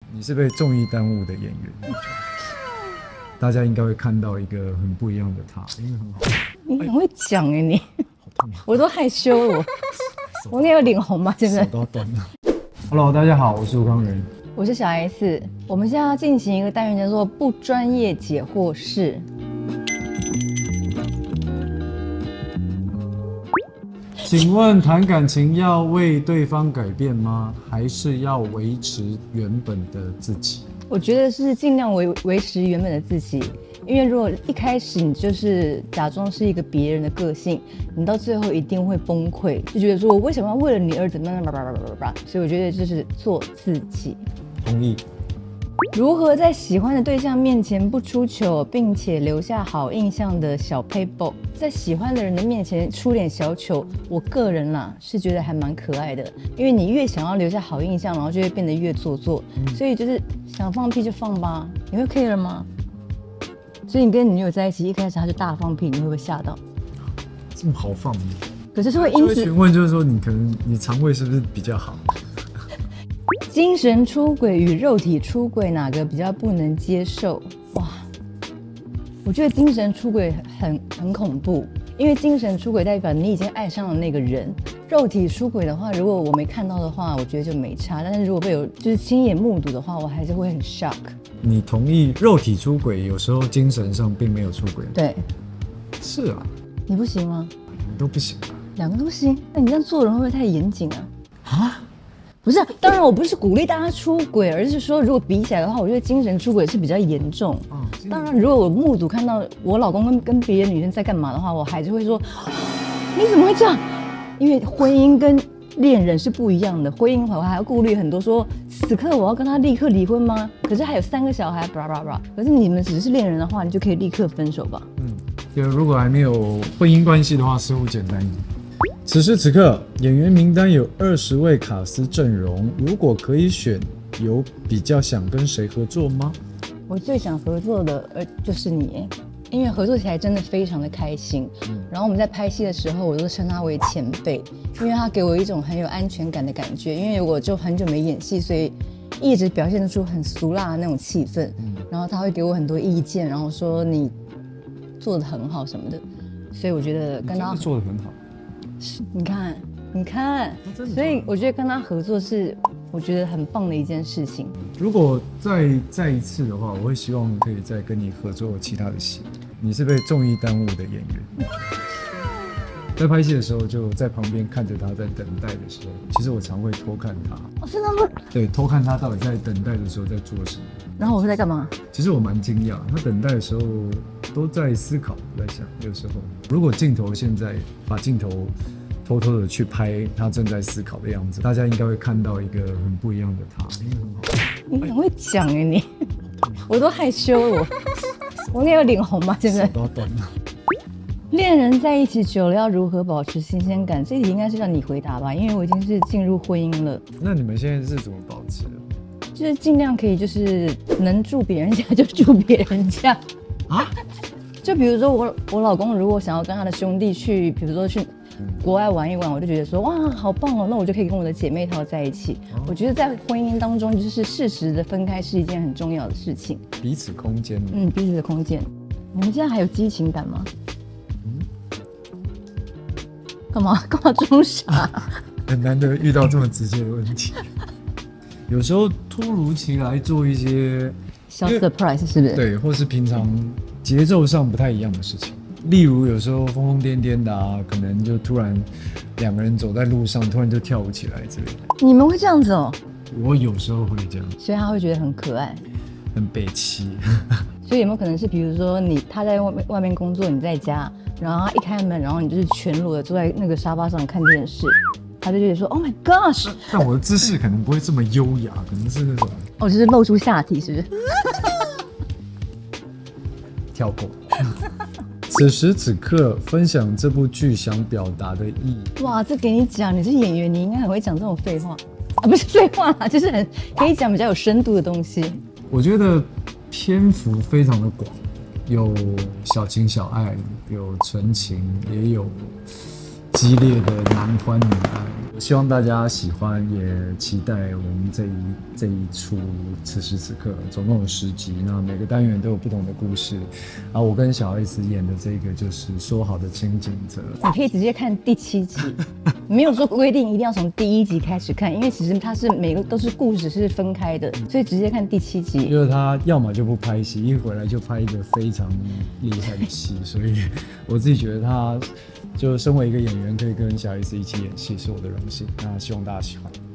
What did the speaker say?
你是被综艺耽误的演员，大家应该会看到一个很不一样的他，因为很好。 你很会讲哎，你， 好痛啊！ 我都害羞了，我应该有脸红吧？现在手都要断了。Hello， 大家好，我是吴康仁， 我是小 S， 我们现在要进行一个单元叫做不专业解惑室。 请问谈感情要为对方改变吗？还是要维持原本的自己？ 我觉得是尽量维持原本的自己，因为如果一开始你就是假装是一个别人的个性，你到最后一定会崩溃，就觉得说我为什么要为了你而怎么样，所以我觉得就是做自己。 同意。 如何在喜欢的对象面前不出糗，并且留下好印象的小 paper， 在喜欢的人的面前出点小糗，我个人啦是觉得还蛮可爱的，因为你越想要留下好印象，然后就会变得越做作，所以就是想放屁就放吧，你会 care 吗？所以你跟你女友在一起，一开始她就大放屁，你会不会吓到？ 这么好放吗？ 可是会因此询问，就是说你可能你肠胃是不是比较好？ 精神出轨与肉体出轨哪个比较不能接受？哇，我觉得精神出轨很恐怖，因为精神出轨代表你已经爱上了那个人。肉体出轨的话，如果我没看到的话，我觉得就没差。但是如果被就是亲眼目睹的话，我还是会很 shock。 你同意肉体出轨，有时候精神上并没有出轨？ 对， 是啊， 你不行吗？ 你都不行啊。 两个都行，那你这样做人会不会太严谨啊？ 啊？ 不是，当然我不是鼓励大家出轨，而是说如果比起来的话，我觉得精神出轨是比较严重。当然，如果我目睹看到我老公跟别的女生在干嘛的话，我还是会说你怎么会这样？因为婚姻跟恋人是不一样的，婚姻我还要顾虑很多，说此刻我要跟他立刻离婚吗？可是还有3个小孩，可是你们只是恋人的话，你就可以立刻分手吧？ 就如果还没有婚姻关系的话，似乎简单一点。此时此刻，演员名单有20位卡司阵容，如果可以选，有比较想跟谁合作吗？ 我最想合作的就是你，因为合作起来真的非常的开心。然后我们在拍戏的时候，我都称他为前辈，因为他给我一种很有安全感的感觉。因为我就很久没演戏，所以一直表现出很俗辣的那种气氛。然后他会给我很多意见，然后说你做得很好什么的，所以我觉得跟他做得很好。 你看，所以我觉得跟他合作是我觉得很棒的一件事情。 如果再一次的话，我会希望可以再跟你合作其他的戏。你是被综艺耽误的演员，在拍戏的时候就在旁边看着他在等待的时候，其实我常会偷看他。 哦，真的吗？ 对，偷看他到底在等待的时候在做什么。 然后我会在干嘛？ 其实我蛮惊讶，他等待的时候都在思考，在想。有时候，如果镜头现在把镜头偷偷的去拍他正在思考的样子，大家应该会看到一个很不一样的他，因为很好。 你很会讲哎，你，我都害羞了，我应该有脸红吧？现在手都要断了。 恋人在一起久了要如何保持新鲜感？这一题应该是让你回答吧，因为我已经是进入婚姻了。 那你们现在是怎么保持的？ 就是尽量可以，就是能住别人家就住别人家啊。就比如说我老公如果想要跟他的兄弟去，比如说去国外玩一玩，我就觉得说哇好棒哦，那我就可以跟我的姐妹淘在一起。我觉得在婚姻当中，就是适时的分开是一件很重要的事情。 彼此空间。 彼此的空间。你们现在还有激情感吗？干嘛装傻？ 很难得遇到这么直接的问题。有时候突如其来做一些小 surprise 是不是？ 对，或是平常节奏上不太一样的事情。例如有时候疯疯癫癫的啊，可能就突然2个人走在路上，突然就跳舞起来之类的。 你们会这样子哦？ 我有时候会这样， 所以他会觉得很可爱， 很北七。 所以有没有可能是，比如说他在外面工作，你在家，然后他一开门，然后你就是全裸的坐在那个沙发上看电视，他就觉得说 ，Oh my gosh！ 但我的姿势可能不会这么优雅，可能是那种就是露出下体，是不是？ 跳过。此时此刻分享这部剧想表达的意义。 哇，这给你讲，你是演员，你应该很会讲这种废话啊，不是废话啦，就是很可以讲比较有深度的东西。 我觉得篇幅非常的广，有小情小爱，有纯情，也有激烈的男欢女爱。我希望大家喜欢，也期待我们这一出此时此刻，总共有10集，那每个单元都有不同的故事。啊，我跟小 S 演的这个就是说好的清景泽， 你可以直接看第7集，没有说规定一定要从第1集开始看，因为其实它是每个都是故事是分开的，所以直接看第7集。 因为他要么就不拍戏，一回来就拍一个非常厉害的戏，所以我自己觉得他就身为一个演员，可以跟小 S 一起演戏，是我的荣幸。那希望大家喜欢。